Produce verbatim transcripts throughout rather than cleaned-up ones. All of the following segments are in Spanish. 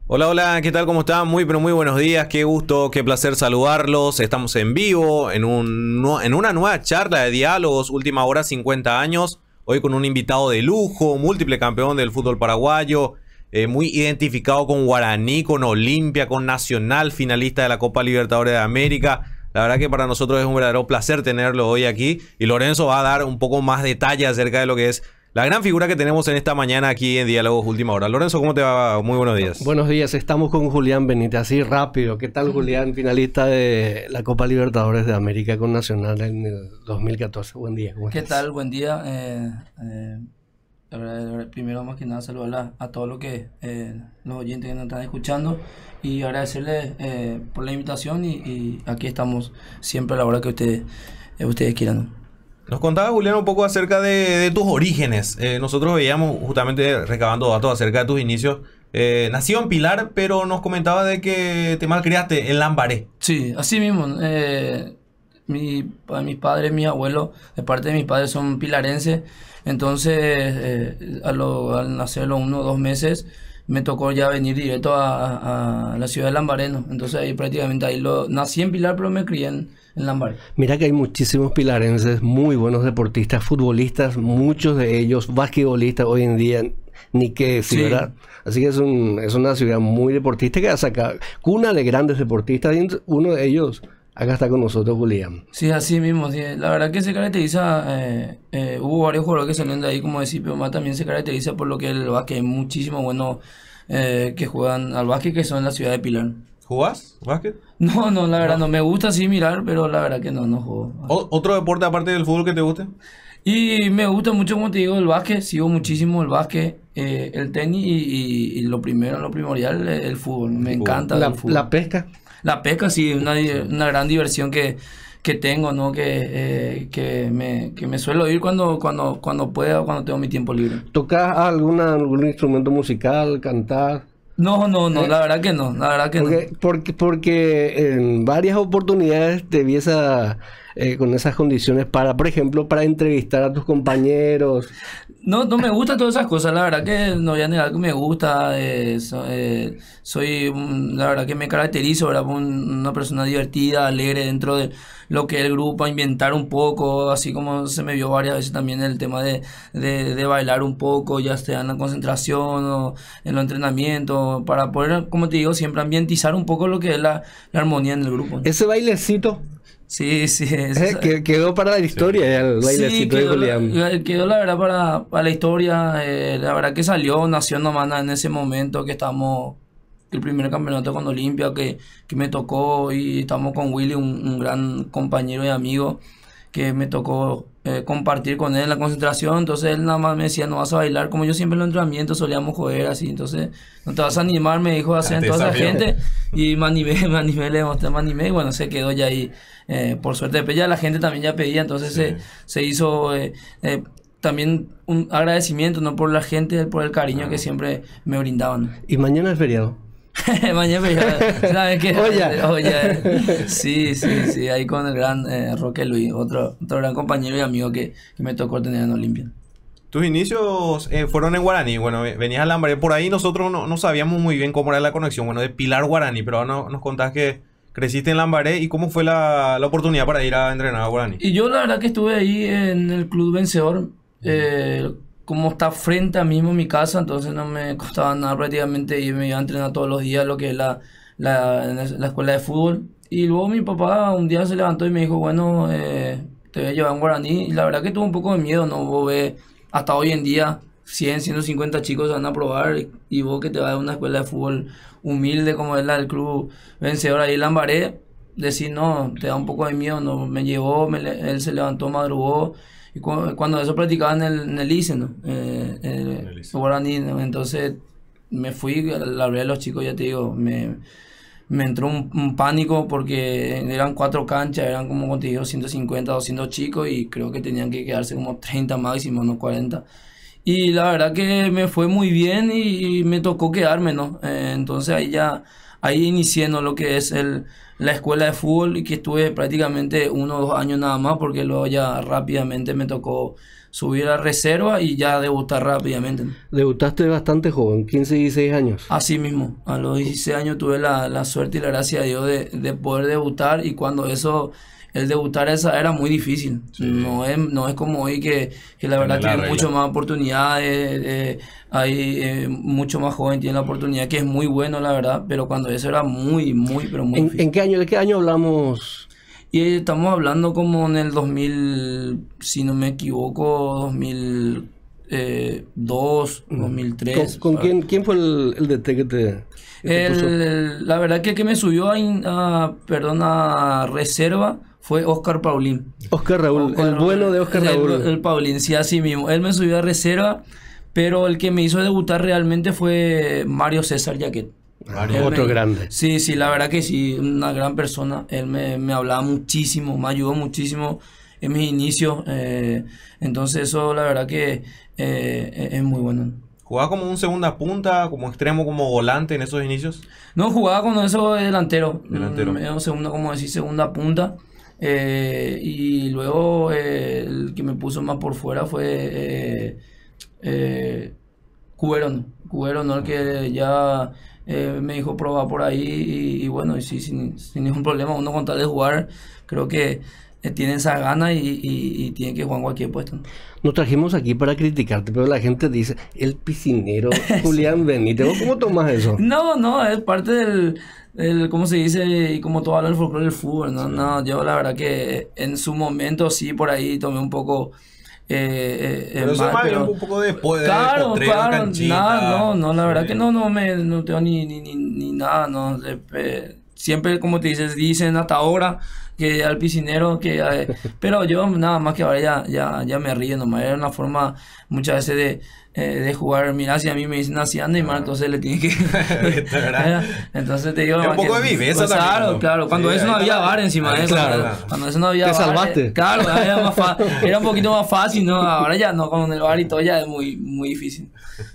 Hola, hola, ¿qué tal? ¿Cómo están? Muy, pero muy buenos días. Qué gusto, qué placer saludarlos. Estamos en vivo en, un, nu- en una nueva charla de diálogos, última hora cincuenta años. Hoy con un invitado de lujo, múltiple campeón del fútbol paraguayo, eh, muy identificado con Guaraní, con Olimpia, con Nacional, finalista de la Copa Libertadores de América. La verdad que para nosotros es un verdadero placer tenerlo hoy aquí. Y Lorenzo va a dar un poco más detalle acerca de lo que es la gran figura que tenemos en esta mañana aquí en Diálogos Última Hora. Lorenzo, ¿cómo te va? Muy buenos días. Buenos días, estamos con Julián Benítez, así rápido. ¿Qué tal, Julián? Finalista de la Copa Libertadores de América con Nacional en el dos mil catorce. Buen día. ¿Qué tal? Buen día. Eh, eh, la verdad, la verdad, primero, más que nada, saludar a, a todos los que eh, los oyentes que nos están escuchando y agradecerles eh, por la invitación y, y aquí estamos siempre a la hora que ustedes, eh, ustedes quieran. Nos contaba, Julián, un poco acerca de, de tus orígenes. Eh, nosotros veíamos justamente recabando datos acerca de tus inicios. Eh, nacido en Pilar, pero nos comentaba de que te malcriaste en Lambaré. Sí, así mismo. Eh, mi, pa- mis padres, mis abuelos, de parte de mis padres son pilarenses. Entonces, eh, a lo- al nacer a los uno o dos meses, me tocó ya venir directo a, a- a la ciudad de Lambaré, ¿no? Entonces ahí prácticamente ahí lo nací en Pilar, pero me crié en, en Lambaré. Mira que hay muchísimos pilarenses, muy buenos deportistas, futbolistas, muchos de ellos basquetbolistas hoy en día, ni qué decir, Sí. ¿verdad? Así que es, un, es una ciudad muy deportista que ha sacado cuna de grandes deportistas. Y uno de ellos acá está con nosotros, Julián. Sí, así mismo, sí. La verdad que se caracteriza, eh, eh, hubo varios jugadores que salieron de ahí, como decir, pero más también se caracteriza por lo que es el básquet, hay muchísimos buenos eh, que juegan al básquet que son en la ciudad de Pilar. ¿Jugás básquet? No, no, la verdad no, me gusta sí mirar, pero la verdad que no, no juego. O- ¿Otro deporte aparte del fútbol que te guste? Y me gusta mucho, como te digo, el básquet, sigo muchísimo el básquet, eh, el tenis y, y- y lo primero, lo primordial, eh, el fútbol, me fútbol. encanta La, el fútbol. la pesca. La pesca sí, una, di- una gran diversión que, que tengo, ¿no? Que, eh, que, me, que me suelo ir cuando, cuando, cuando pueda, cuando tengo mi tiempo libre. ¿Tocas alguna, algún instrumento musical, cantar? No, no, no, ¿Eh? la verdad que no, la verdad que no. Porque, porque, porque en varias oportunidades te vi esa, eh, con esas condiciones para, por ejemplo, para entrevistar a tus compañeros. No, no me gustan todas esas cosas, la verdad que no voy a negar que me gusta, eh, so- eh, soy, un- la verdad que me caracterizo, ¿verdad? Por un- una persona divertida, alegre dentro de lo que es el grupo, a inventar un poco, así como se me vio varias veces también el tema de, de, de bailar un poco, ya sea en la concentración o en los entrenamientos, para poder, como te digo, siempre ambientizar un poco lo que es la, la armonía en el grupo. Ese bailecito Sí, sí, es- eh, que quedó para la historia, ya, el Sí, bailecito de quedó, Julián. la, quedó la verdad para, para la historia, eh, la verdad que salió, nació nomás en ese momento que estamos, el primer campeonato con Olimpia que, que me tocó y estamos con Willy, un, un gran compañero y amigo que me tocó eh, compartir con él en la concentración, entonces él nada más me decía, no vas a bailar, como yo siempre en los entrenamientos solíamos joder así, entonces no te vas a animar, me dijo, a hacer te toda esa desafió. gente, y me animé, me animé, le mostré, me animé, y bueno, se quedó ya ahí, eh, por suerte, después ya la gente también ya pedía, entonces Sí. se, se hizo eh, eh, también un agradecimiento, ¿no? Por la gente, por el cariño que siempre me brindaban. Y mañana es feriado. Mañana, ya, ¿sabes qué? Olla. Olla. Sí, sí, sí, ahí con el gran eh, Roque Luis, otro, otro gran compañero y amigo que, que me tocó tener en Olimpia. Tus inicios eh, fueron en Guaraní. Bueno, ve- venías a Lambaré. Por ahí nosotros no, no sabíamos muy bien cómo era la conexión. Bueno, de Pilar Guaraní, pero ahora no- nos contás que creciste en Lambaré y cómo fue la, la oportunidad para ir a entrenar a Guaraní. Y yo la verdad que estuve ahí en el Club Vencedor, eh, como está frente a mismo mi casa, entonces no me costaba nada prácticamente y me iba a entrenar todos los días lo que es la, la, en la escuela de fútbol. Y luego mi papá un día se levantó y me dijo, bueno, eh, te voy a llevar a un Guaraní. Y la verdad que tuve un poco de miedo, ¿no? Vos ves, hasta hoy en día, cien, ciento cincuenta chicos van a probar y, y vos que te vas a una escuela de fútbol humilde como es la del Club Vencedor ahí en Lambaré, decir no, te da un poco de miedo, no, me llevó, me le- él se levantó, madrugó, y cu- cuando eso practicaba en el, en el ICE, ¿no? Eh, eh, En el ICE. Guaraní, ¿no? Entonces me fui, a la verdad de los chicos, ya te digo, me, me entró un, un pánico porque eran cuatro canchas, eran como contigo ciento cincuenta, doscientos chicos y creo que tenían que quedarse como treinta máximo, no cuarenta. Y la verdad que me fue muy bien y, y me tocó quedarme, ¿no? Eh, entonces ahí ya, ahí inicié, ¿no? Lo que es el, la escuela de fútbol y que estuve prácticamente uno o dos años nada más porque luego ya rápidamente me tocó subir a reserva y ya debutar rápidamente. Debutaste bastante joven, quince, dieciséis años. Así mismo, a los dieciséis años tuve la, la suerte y la gracia de Dios de, de poder debutar, y cuando eso, el debutar esa era muy difícil. Sí. No es, no es como hoy que, que la verdad tiene mucho más oportunidades, eh, hay eh, mucho más joven tiene la oportunidad, que es muy bueno la verdad, pero cuando eso era muy, muy, pero muy ¿En, difícil. ¿En qué año, de qué año hablamos? Y estamos hablando como en el dos mil, si no me equivoco, dos mil dos, dos mil tres. ¿Con, con quién, quién fue el, el D T que te, que te el, puso? el, La verdad que el que me subió a, a, perdón, a reserva fue Oscar Paulín. Oscar Raúl, Oscar, el bueno de Oscar el, Raúl. El, el Paulín, sí, así mismo. Él me subió a reserva, pero el que me hizo debutar realmente fue Mario César Yaquet. Mario, otro me, grande. Sí, sí, la verdad que sí, una gran persona. Él me, me hablaba muchísimo, me ayudó muchísimo en mis inicios. Eh, entonces eso la verdad que eh, es muy bueno. ¿Jugaba como un segunda punta, como extremo, como volante en esos inicios? No, jugaba con eso de delantero. Delantero. Medio segunda, como decir, segunda punta. Eh, y luego eh, el que me puso más por fuera fue eh, eh, Cubero, Cubero, ¿no? El que ya... Eh, me dijo probar por ahí y, y bueno, y sí, sin, sin ningún problema, uno con tal de jugar, creo que eh, tiene esa gana y, y, y tiene que jugar en cualquier puesto. Nos trajimos aquí para criticarte, pero la gente dice, el piscinero Julián Benítez. ¿Vos cómo tomas eso? No, no, es parte del, del, ¿cómo se dice? Y como todo habla el folclore del fútbol, ¿no? Sí. No, yo la verdad que en su momento sí, por ahí tomé un poco... Eh, eh, pero eso mal, más pero, bien un poco después de claro, potrero, claro, canchita. Nada, no, no, la Sí. verdad que no, no me, no tengo ni, ni, ni, ni nada, no, eh, eh, siempre como te dices, dicen hasta ahora que al piscinero, que, eh, pero yo nada más que ahora ya, ya, ya me río nomás, era una forma muchas veces de, eh, de jugar, mira, si a mí me dicen así anda Neymar, entonces le tiene que, entonces te digo, es un poco que, de viveza pues, también, claro, ¿no? claro, cuando Sí, eso no había la... bar encima de eso, claro. cuando, cuando eso no había Te bar, salvaste. eh, claro, era, más fa- era un poquito más fácil, ¿no? Ahora ya no, con el bar y todo ya es muy, muy difícil.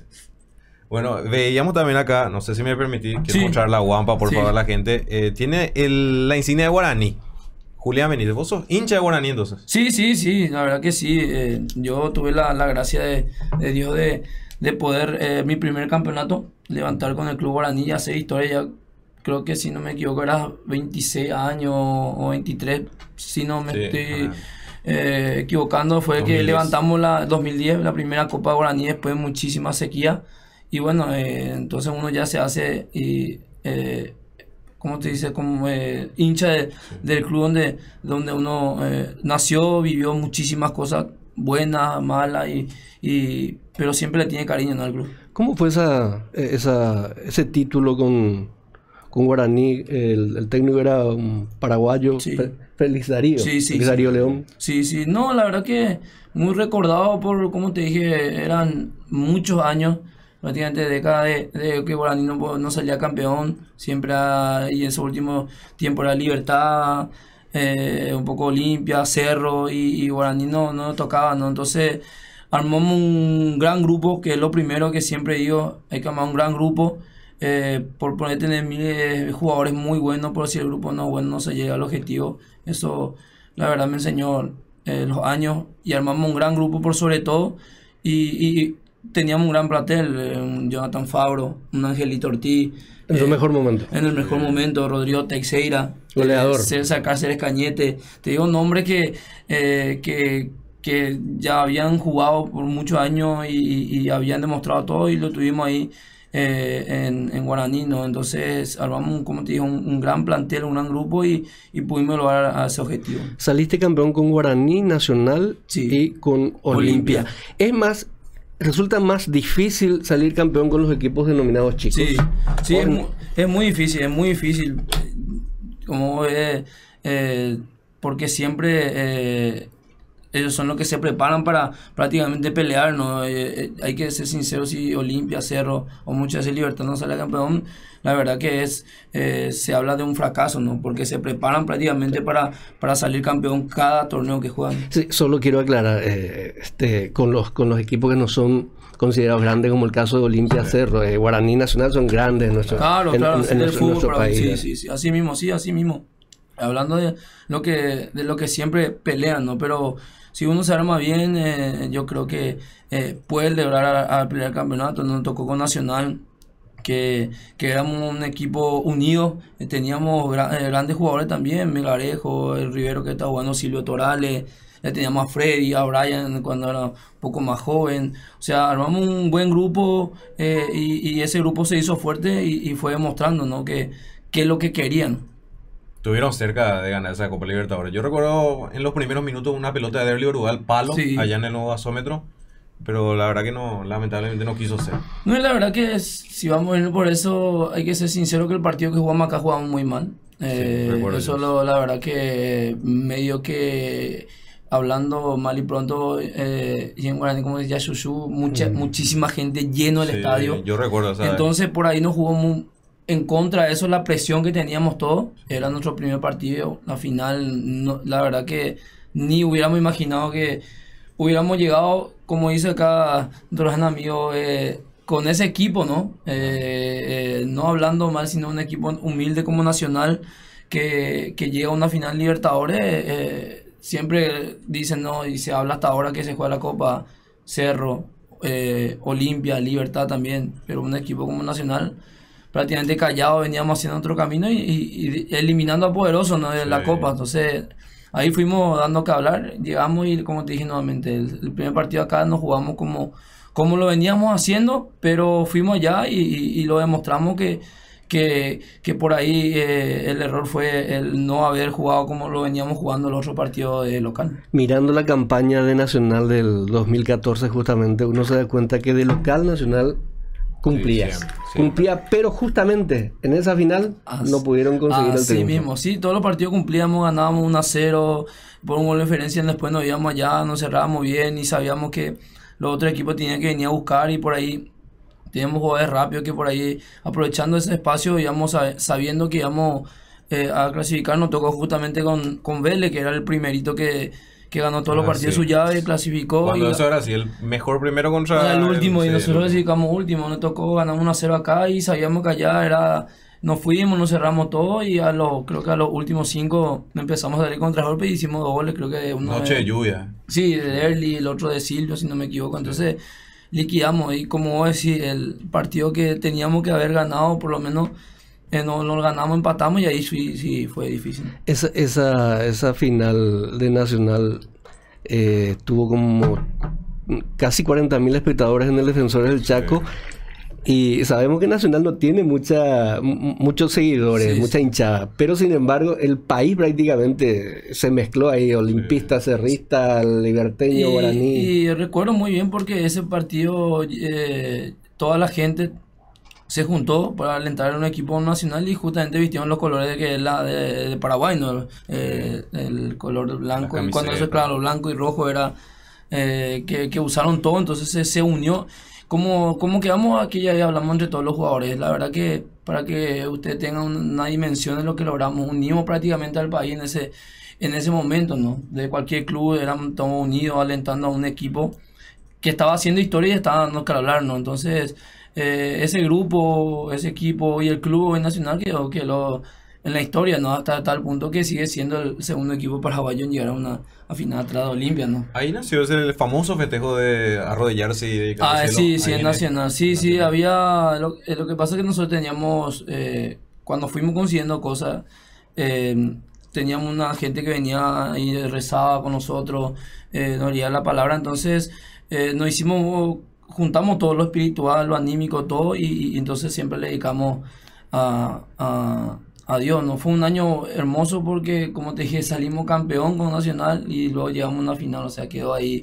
Bueno, veíamos también acá, no sé si me permitís, quiero Sí. mostrar la guampa, por Sí. favor, a la gente. Eh, tiene el, la insignia de Guaraní. Julián Benítez, ¿vos sos hincha de Guaraní entonces? Sí, sí, sí, la verdad que sí. Eh, yo tuve la, la gracia de, de Dios de, de poder, eh, mi primer campeonato, levantar con el Club Guaraní y hacer historia. Ya creo que si no me equivoco era veintiséis años o veintitrés, si no me Sí, estoy ah. eh, equivocando. Fue dos mil diez. que levantamos la dos mil diez, la primera Copa Guaraní después de muchísima sequía. Y bueno, eh, entonces uno ya se hace... Y, eh, ¿cómo te dice? Como eh, hincha de, del club donde, donde uno eh, nació, vivió muchísimas cosas buenas, malas, y, y, pero siempre le tiene cariño, ¿no?, al club. ¿Cómo fue esa, esa, ese título con, con Guaraní? El, el técnico era un paraguayo, Sí. Fe- Félix Darío, Sí, sí, Félix sí. Darío León. Sí, sí. No, la verdad que muy recordado por, como te dije, eran muchos años, prácticamente décadas de, de que Guaraní no, no salía campeón. Siempre ha- y en su último tiempo era Libertad, eh, un poco Olimpia, Cerro, y, y Guaraní no, no tocaba, ¿no? Entonces armamos un gran grupo, que es lo primero que siempre digo, hay que armar un gran grupo. Eh, por ponerte en el mil jugadores muy buenos, pero si el grupo no es bueno no se llega al objetivo. Eso la verdad me enseñó eh, los años, y armamos un gran grupo por sobre todo, y, y teníamos un gran plantel, eh, un Jonathan Fabro, un Angelito Ortiz, En su eh, mejor momento. en el mejor momento, Rodrigo Teixeira, Goleador. eh, César Cáceres Cañete, te digo nombres que, eh, que, que ya habían jugado por muchos años y, y- y habían demostrado todo, y lo tuvimos ahí eh, en, en Guaraní, ¿no? Entonces armamos, un- como te digo, un, un gran plantel, un gran grupo, y, y pudimos lograr a ese objetivo. Saliste campeón con Guaraní, Nacional Sí. y con Olimpia. Olimpia. Es más, resulta más difícil salir campeón con los equipos denominados chicos. Sí, sí, O- es, mu- es muy difícil, es muy difícil. Como eh, eh, porque siempre eh, ellos son los que se preparan para prácticamente pelear, ¿no? Eh, eh, hay que ser sinceros, si Olimpia, Cerro o muchas veces Libertad no sale campeón, la verdad que es eh, se habla de un fracaso, ¿no? Porque se preparan prácticamente para, para salir campeón cada torneo que juegan. Sí, solo quiero aclarar, eh, este, con los con los equipos que no son considerados grandes, como el caso de Olimpia, Cerro, eh, Guaraní, Nacional, son grandes en nuestro, Claro, en, claro, en- sí, en del nuestro, en fútbol, nuestro pero país. sí, eh. sí, sí, así mismo, sí, así mismo. hablando de lo que, de lo que siempre pelean, ¿no? Pero si uno se arma bien, eh, yo creo que eh, puede lograr a, a pelear el campeonato. Nos tocó con Nacional, que, que éramos un equipo unido, eh, teníamos gra- eh, grandes jugadores también, Melgarejo, el Rivero que está jugando, Silvio Torales, ya teníamos a Freddy, a Brian cuando era un poco más joven, o sea, armamos un buen grupo, eh, y, y ese grupo se hizo fuerte y, y fue demostrando, ¿no? que, que es lo que querían. Estuvieron cerca de ganar esa Copa Libertadores. Yo recuerdo en los primeros minutos una pelota de Derli Orugal, palo, Sí. allá en el nuevo gasómetro. Pero la verdad que no, lamentablemente no quiso ser. No, y la verdad que es- si vamos a ir por eso, hay que ser sincero que el partido que jugamos acá jugamos muy mal. Eh, recuerdo eso yo. lo, la verdad que medio que hablando mal y pronto, eh, y en guaraní como decía Shushu, mucha, muchísima gente lleno el Sí, estadio. Yo recuerdo, ¿sabes? Entonces por ahí nos jugó muy en contra de eso, la presión que teníamos todos. Era nuestro primer partido. La final, no- la verdad que ni hubiéramos imaginado que hubiéramos llegado, como dice acá nuestros amigos, eh, con ese equipo, ¿no? Eh, eh, no hablando mal, sino un equipo humilde como Nacional que, que llega a una final Libertadores. eh, siempre dicen, ¿no? Y se habla hasta ahora que se juega la Copa Cerro, eh, Olimpia, Libertad también, pero un equipo como Nacional prácticamente callado, veníamos haciendo otro camino y, y- y eliminando a Poderoso, ¿no? De la Sí. Copa. Entonces ahí fuimos dando que hablar, llegamos y como te dije nuevamente, el, el primer partido acá nos jugamos como, como lo veníamos haciendo, pero fuimos allá y, y- y lo demostramos que, que, que por ahí eh, el error fue el no haber jugado como lo veníamos jugando los otros partidos de local. Mirando la campaña de Nacional del dos mil catorce justamente, uno se da cuenta que de local Nacional cumplía. Sí, siempre, siempre. Cumplía, pero justamente en esa final As- no pudieron conseguir el Así triunfo. mismo, sí, todos los partidos cumplíamos, ganábamos uno a cero, por un gol de diferencia, después nos íbamos allá, nos cerrábamos bien y sabíamos que los otros equipos tenían que venir a buscar y por ahí teníamos jugadores rápidos que por ahí, aprovechando ese espacio, íbamos a- sabiendo que íbamos eh, a clasificar. Nos tocó justamente con, con Vélez, que era el primerito que, que ganó todos los Ah, partidos sí. de su llave, clasificó. Cuando y, eso era así, el mejor primero contra... Era el último y sí, nosotros el- clasificamos último, nos tocó ganar uno a cero acá y sabíamos que allá era, nos fuimos, nos cerramos todo y a los, creo que a los últimos cinco empezamos a salir contra golpe y hicimos dos goles, creo que uno Noche de de, lluvia. sí, de Early, el otro de Silvio, si no me equivoco, entonces liquidamos y como vos decís, el partido que teníamos que haber ganado, por lo menos eh, no lo ganamos, empatamos y ahí sí, sí fue difícil. Esa, esa, esa final de Nacional eh, tuvo como casi cuarenta mil espectadores en el Defensores del Chaco. Y sabemos que Nacional no tiene mucha, m- muchos seguidores, Sí, mucha sí. hinchada. Pero sin embargo, el país prácticamente se mezcló ahí: olimpista, cerrista, liberteño, guaraní. Y recuerdo muy bien porque ese partido eh, toda la gente se juntó para alentar a un equipo nacional y justamente vistieron los colores de que es la de, de Paraguay, ¿no? Eh, el color blanco, La y cuando eso, camiseta. claro, blanco y rojo era eh, que, que usaron todo, entonces se, se unió. Como, como quedamos aquí, ya hablamos entre todos los jugadores. La verdad que para que usted tenga un- una dimensión de lo que logramos, unimos prácticamente al país en ese, en ese momento, ¿no? De cualquier club éramos todos unidos, alentando a un equipo que estaba haciendo historia y estaba dando que hablar, ¿no? Entonces, eh, ese grupo, ese equipo y el club hoy nacional quedó que lo en la historia, ¿no? Hasta tal punto que sigue siendo el segundo equipo paraguayo en llegar a una a final atrás de Olimpia, ¿no? Ahí nació ese famoso festejo de arrodillarse y dedicar Ah, al cielo. sí, sí, Ahí en en Nacional. Sí, sí, Nacional. había... Lo, eh, lo que pasa es que nosotros teníamos... eh, cuando fuimos consiguiendo cosas, eh, teníamos una gente que venía y rezaba con nosotros, eh, nos leía la palabra, entonces eh, nos hicimos... Juntamos todo lo espiritual, lo anímico, todo, y, y entonces siempre le dedicamos a, a, a Dios, ¿no? Fue un año hermoso porque, como te dije, salimos campeón con Nacional y luego llegamos a una final, o sea, quedó ahí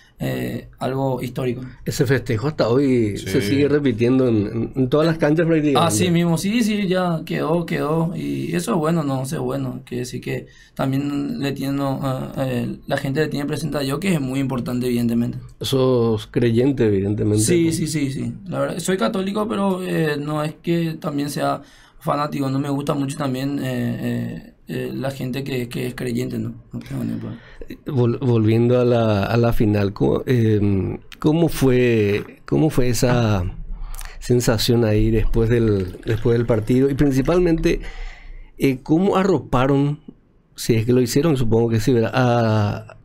eh, algo histórico. Ese festejo hasta hoy Sí. se sigue repitiendo en, en- en todas las canchas prácticamente. Así mismo, sí, sí, ya quedó, quedó. Y eso es bueno, no, eso es bueno. Que decir que también le tiene, no, eh, eh, la gente le tiene presente a Dios, que es muy importante, evidentemente. Sos creyente, evidentemente. Sí, sí, sí, sí. La verdad, soy católico, pero eh, no es que también sea fanático. No me gusta mucho también eh, eh, eh, la gente que, que es creyente, ¿no? No tengo ningún problema. Vol- volviendo a la, a la final, ¿cómo, eh, cómo fue, cómo fue esa sensación ahí después del, después del partido? Y principalmente, eh, ¿cómo arroparon si es que lo hicieron, supongo que sí, ¿verdad? A,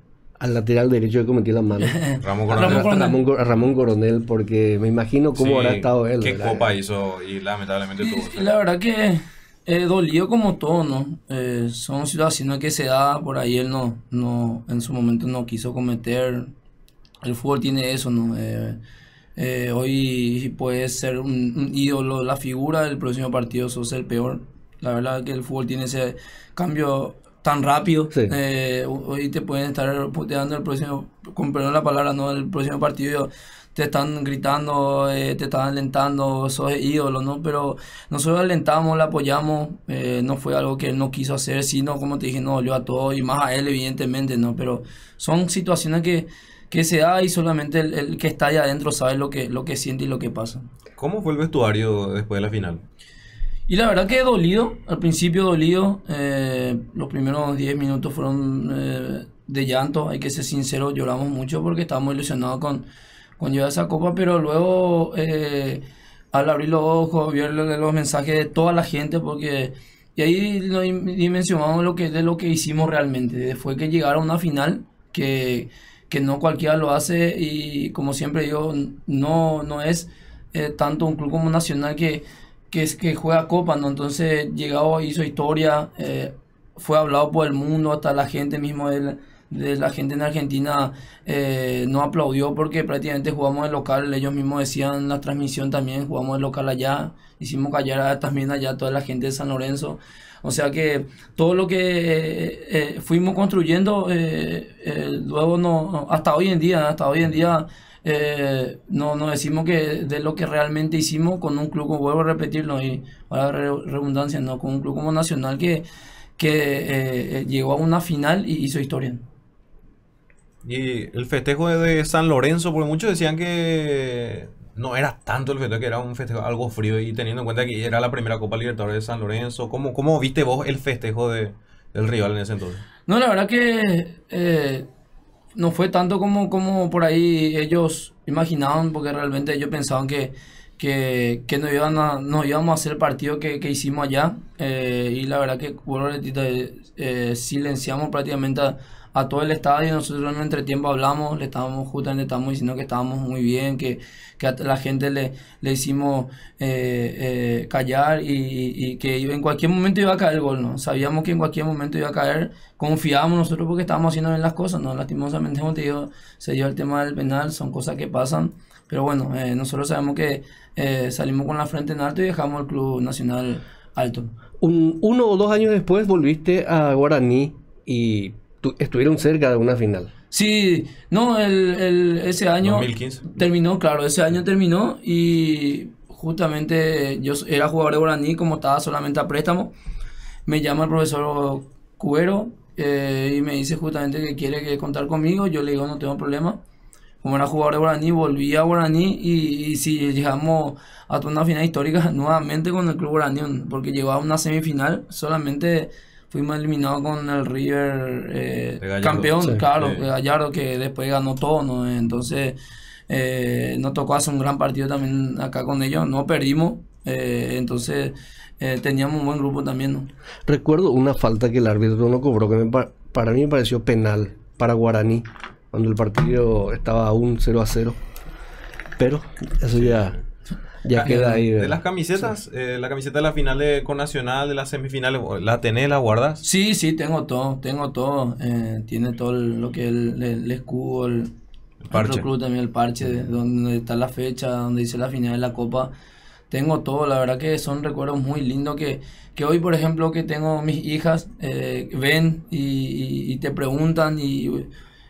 al lateral derecho que cometió la mano. Ramón A Coronel. Ramón Coronel. Ramón, Cor- a Ramón Coronel, porque me imagino cómo Sí, habrá estado él. qué ¿verdad? copa hizo y lamentablemente tuvo. Y la verdad que eh, dolió como todo, ¿no? Eh, son situaciones que se da por ahí, él no, no, en su momento no quiso cometer. El fútbol tiene eso, ¿no? Eh, eh, hoy puedes ser un, un ídolo, la figura del próximo partido, sos el peor. La verdad que el fútbol tiene ese cambio tan rápido. Sí. Eh, hoy te pueden estar puteando el próximo, con perdón la palabra, ¿no? El próximo partido te están gritando, eh, te están alentando, sos ídolo, ¿no? Pero nosotros alentamos, le apoyamos, eh, no fue algo que él no quiso hacer, sino, como te dije, no dolió a todos y más a él, evidentemente, ¿no? Pero son situaciones que, que se da y solamente el, el que está ahí adentro sabe lo que, lo que siente y lo que pasa. ¿Cómo fue el vestuario después de la final? Y la verdad que he dolido, al principio dolido, eh, los primeros diez minutos fueron eh, de llanto, hay que ser sincero, lloramos mucho porque estábamos ilusionados con, con llevar esa copa, pero luego eh, al abrir los ojos, ver lo- los mensajes de toda la gente, porque y ahí lo dim- dimensionamos lo que, de lo que hicimos realmente, fue que llegar a una final que, que no cualquiera lo hace y como siempre digo, no, no es eh, tanto un club como Nacional que que es que juega Copa, ¿no? Entonces llegado, hizo historia, eh, fue hablado por el mundo, hasta la gente mismo de la, de la gente en Argentina eh, no aplaudió porque prácticamente jugamos de local, ellos mismos decían en la transmisión también, jugamos de local allá, hicimos callar a, también allá toda la gente de San Lorenzo. O sea que todo lo que eh, eh, fuimos construyendo, eh, eh, luego no, hasta hoy en día, hasta hoy en día eh, no, no decimos que de lo que realmente hicimos con un club, como vuelvo a repetirlo, y ahora re- redundancia, no, con un club como Nacional que, que eh, eh, llegó a una final y hizo historia. Y el festejo de de San Lorenzo, porque muchos decían que no era tanto el festejo, que era un festejo algo frío, y teniendo en cuenta que era la primera Copa Libertadores de San Lorenzo, ¿cómo, cómo viste vos el festejo de, del rival en ese entonces? No, la verdad que eh, no fue tanto como, como por ahí ellos imaginaban, porque realmente ellos pensaban que, que, que nos, iban a, nos íbamos a hacer el partido que, que hicimos allá. Eh, y la verdad que, bueno, eh, silenciamos prácticamente a, a todo el estadio. Nosotros en el entretiempo hablamos, le estábamos justamente estábamos diciendo que estábamos muy bien, que, que a la gente le, le hicimos eh, eh, callar y, y que iba- en cualquier momento iba a caer el gol, ¿no? Sabíamos que en cualquier momento iba a caer, confiábamos nosotros porque estábamos haciendo bien las cosas, ¿no? Lastimosamente, como te digo, se dio el tema del penal, son cosas que pasan, pero bueno, eh, nosotros sabemos que eh, salimos con la frente en alto y dejamos el Club Nacional alto. Un, uno o dos años después volviste a Guaraní y tu- estuvieron cerca de una final. Sí, no, el, el, ese año dos mil quince. terminó, claro, ese año terminó y justamente yo era jugador de Guaraní, como estaba solamente a préstamo, me llama el profesor Cubero eh, y me dice justamente que quiere que contar conmigo, yo le digo no tengo problema. Como era jugador de Guaraní, volví a Guaraní y, y sí, llegamos a una final histórica nuevamente con el Club Guaraní, porque llegó a una semifinal, solamente fuimos eliminados con el River eh, De Gallardo. campeón, Sí. claro, Sí. de Gallardo, que después ganó todo, ¿no? Entonces eh, nos tocó hacer un gran partido también acá con ellos, no perdimos, eh, entonces eh, teníamos un buen grupo también, ¿no? Recuerdo una falta que el árbitro no cobró, que me pa- para mí me pareció penal para Guaraní, cuando el partido estaba aún cero a cero. Pero eso ya, ya Ca- queda ahí. De ¿verdad? las camisetas, eh, la camiseta de la final de con Nacional, de las semifinales, ¿la tenés, la guardas? Sí, sí, tengo todo, tengo todo. Eh, tiene todo el- lo que es el, el escudo, el, El parche. otro club también, el parche, de donde está la fecha, donde dice la final de la Copa. Tengo todo, la verdad que son recuerdos muy lindos que, que hoy, por ejemplo, que tengo mis hijas, eh, ven y, y- y te preguntan y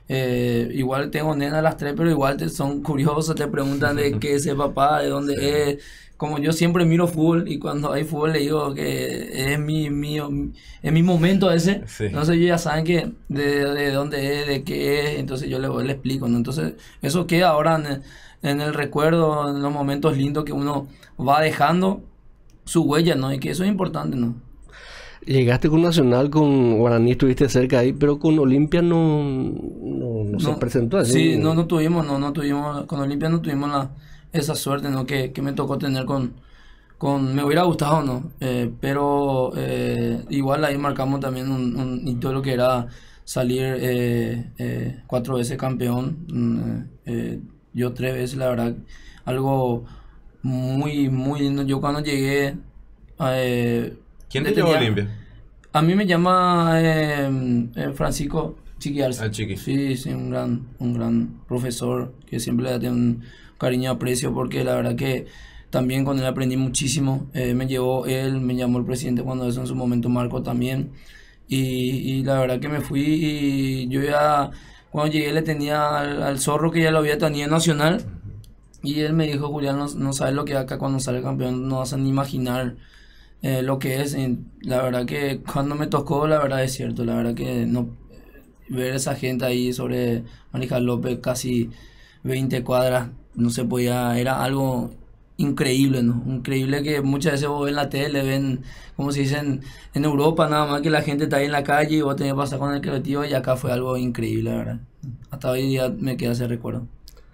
eh, igual tengo nena a las tres, pero igual te, son curiosos, te preguntan de qué es el papá, de dónde Sí. es. Como yo siempre miro fútbol y cuando hay fútbol le digo que es mi, mi, es mi momento ese. Sí. Entonces ellos ya saben que de, de dónde es, de qué es, entonces yo le, le explico, ¿no? Entonces eso queda ahora en el, en el recuerdo, en los momentos lindos que uno va dejando su huella, ¿no? Y que eso es importante, ¿no? Llegaste con Nacional, con Guaraní estuviste cerca ahí, pero con Olimpia no, no, no se No, presentó así. Sí, no, no tuvimos, no, no tuvimos, con Olimpia no tuvimos la, esa suerte, ¿no? Que, que me tocó tener con, con me hubiera gustado, ¿no? Eh, pero eh, igual ahí marcamos también un, un hito de lo que era salir eh, eh, cuatro veces campeón, mm, eh, yo tres veces, la verdad, algo muy, muy lindo. Yo cuando llegué... Eh, ¿Quién te le llevó a tenía- Olimpia? A mí me llama eh, eh, Francisco Chiqui Arce. Ah, Chiqui. Sí, sí, un gran, un gran profesor que siempre le tengo un cariño y aprecio porque la verdad que también con él aprendí muchísimo. Eh, me llevó él, me llamó el presidente cuando eso en su momento, Marco también. Y, y la verdad que me fui y yo ya, cuando llegué le tenía al, al zorro que ya lo había tenido en Nacional. Y él me dijo, Julián, no, no sabes lo que acá cuando sale campeón, no vas a ni imaginar eh, lo que es. Y la verdad que cuando me tocó, la verdad es cierto, la verdad que no ver esa gente ahí sobre Mariscal López, casi veinte cuadras, no se podía, era algo increíble, ¿no? Increíble que muchas veces vos ves en la tele, ven, como se dicen, en Europa nada más que la gente está ahí en la calle y vos tenés que pasar con el colectivo y acá fue algo increíble, la verdad. Hasta hoy día me queda ese recuerdo.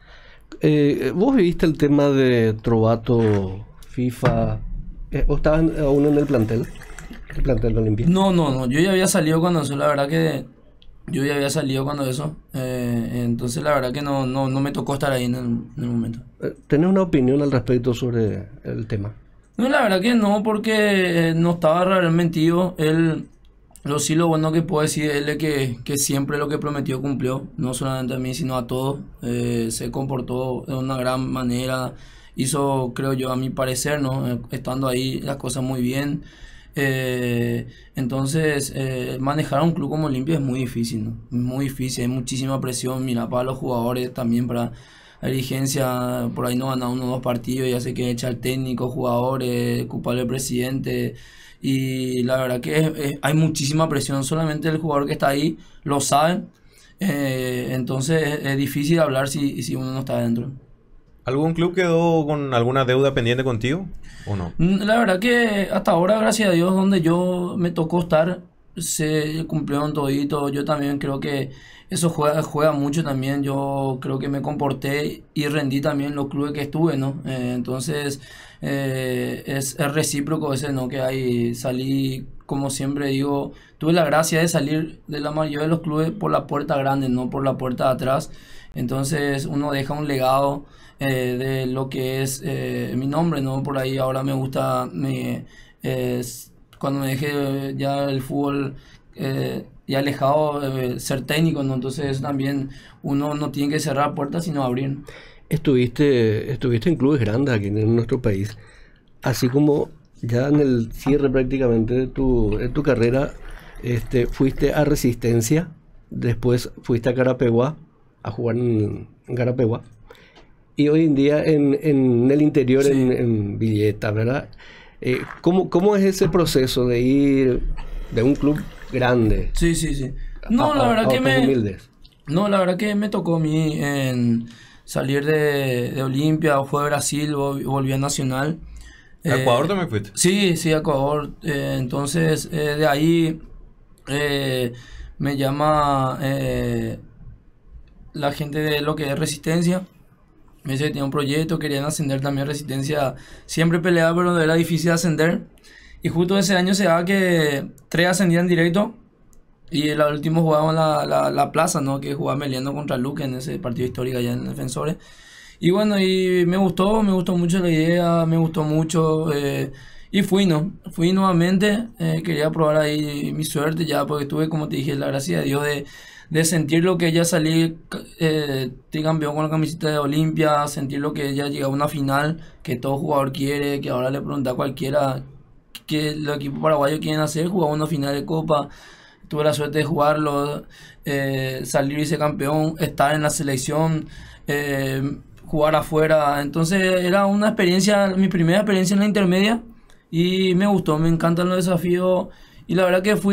Eh, ¿Vos viviste el tema de Trovato, FIFA? Eh, ¿Vos estabas aún en el plantel? ¿El plantel de Olimpia? No, no, no, yo ya había salido cuando eso, la verdad que yo ya había salido cuando eso, eh, entonces la verdad que no, no, no me tocó estar ahí en el, en el momento. Eh, ¿Tenés una opinión al respecto sobre el tema? No, la verdad que no, porque eh, no estaba realmente mentido. Él, lo sí, lo bueno que puedo decir de él es que, que siempre lo que prometió cumplió, no solamente a mí, sino a todos. Eh, se comportó de una gran manera, hizo, creo yo, a mi parecer, ¿no? Eh, estando ahí las cosas muy bien. Eh, entonces, eh, manejar un club como Olimpia es muy difícil, ¿no? Es muy difícil, hay muchísima presión, mira, para los jugadores, también para la dirigencia. Por ahí no gana uno o dos partidos, ya sé que echa el técnico, jugadores, culpable el presidente, y la verdad que es- es- hay muchísima presión, solamente el jugador que está ahí lo sabe. Eh, entonces es, es difícil hablar si, si uno no está adentro. ¿Algún club quedó con alguna deuda pendiente contigo o no? Mm, La verdad que hasta ahora, gracias a Dios, donde yo me tocó estar, se cumplieron todito. Yo también creo que eso juega, juega mucho también. Yo creo que me comporté y rendí también en los clubes que estuve, ¿no? Eh, entonces, eh, es, es recíproco ese, ¿no? Que ahí salí, como siempre digo, tuve la gracia de salir de la mayoría de los clubes por la puerta grande, no por la puerta de atrás. Entonces, uno deja un legado eh, de lo que es eh, mi nombre, ¿no? Por ahí ahora me gusta, me, eh, s- cuando me dejé ya el fútbol eh, y alejado, eh, ser técnico, ¿no? Entonces también uno no tiene que cerrar puertas, sino abrir. Estuviste, estuviste en clubes grandes aquí en nuestro país, así como ya en el cierre prácticamente de tu, de tu carrera, este, fuiste a Resistencia, después fuiste a Carapeguá, a jugar en, en Carapeguá, y hoy en día en, en el interior, Sí. en, en Villeta, ¿verdad? Eh, ¿cómo, cómo es ese proceso de ir de un club grande Sí, sí, sí. No, a, la a- verdad a que otros me... humildes? No, la verdad que me tocó a mí en salir de, de Olimpia, fue a Brasil, vol- volví a Nacional. ¿A Eh, Ecuador también fuiste? Sí, sí, a Ecuador. Eh, entonces, eh, de ahí eh, me llama eh, la gente de lo que es Resistencia. Me dice que tenía un proyecto, querían ascender también Resistencia. Siempre peleaba, pero era difícil ascender. Y justo ese año se daba que tres ascendían directo. Y el último jugábamos la, la, la plaza, ¿no? Que jugaba Meliendo contra Luque en ese partido histórico allá en Defensores. Y bueno, y me gustó, me gustó mucho la idea, me gustó mucho. Eh, y fui, ¿no? Fui nuevamente, eh, quería probar ahí mi suerte ya, porque tuve, como te dije, la gracia de Dios de, de sentir lo que ya salí, eh, de campeón con la camiseta de Olimpia, sentir lo que ya llegaba a una final, que todo jugador quiere, que ahora le pregunta a cualquiera que los equipos paraguayos quieren hacer, jugar una final de Copa. Tuve la suerte de jugarlo, eh, salir vicecampeón, estar en la selección, eh, jugar afuera. Entonces era una experiencia, mi primera experiencia en la intermedia y me gustó, me encantan los desafíos. Y la verdad que fui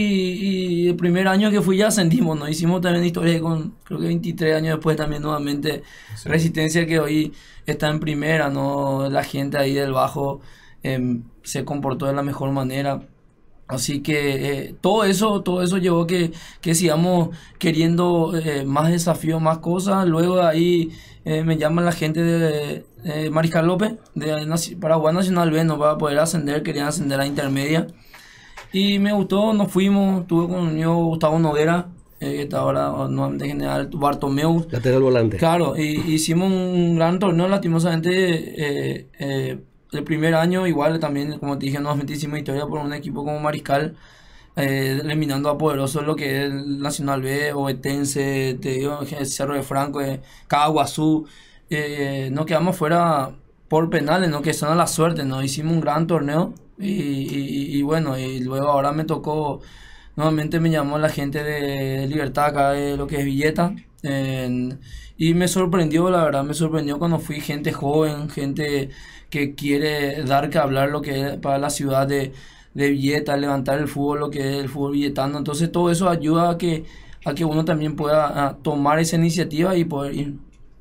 y, y el primer año que fui ya ascendimos, ¿no? Hicimos también historia con, creo que veintitrés años después también nuevamente Sí. Resistencia, que hoy está en primera, ¿no? La gente ahí del Bajo em, se comportó de la mejor manera. Así que eh, todo eso, todo eso llevó que, que sigamos queriendo eh, más desafíos, más cosas. Luego de ahí eh, me llaman la gente de eh, Mariscal López, de Naci- Paraguay Nacional B, no para poder ascender, querían ascender a intermedia. Y me gustó, nos fuimos, estuve conmigo Gustavo Noguera, eh, que está ahora nuevamente general, Bartomeu. Lateral volante. Claro, y hicimos un gran torneo, lastimosamente, eh, eh, el primer año igual también, como te dije, nuevamente hicimos historia por un equipo como Mariscal, eh, eliminando a poderosos lo que es el Nacional B, Ovetense, te digo, el Cerro de Franco, eh, Caguazú, eh, nos quedamos fuera por penales, ¿no? Que son a la suerte, ¿no? Hicimos un gran torneo y, y- y bueno, y luego ahora me tocó, nuevamente me llamó la gente de Libertad acá de lo que es Villeta, en- y me sorprendió, la verdad, me sorprendió cuando fui gente joven, gente que quiere dar que hablar lo que es para la ciudad de, de Villeta, levantar el fútbol, lo que es el fútbol villetano. Entonces todo eso ayuda a que, a que uno también pueda a, tomar esa iniciativa y poder ir.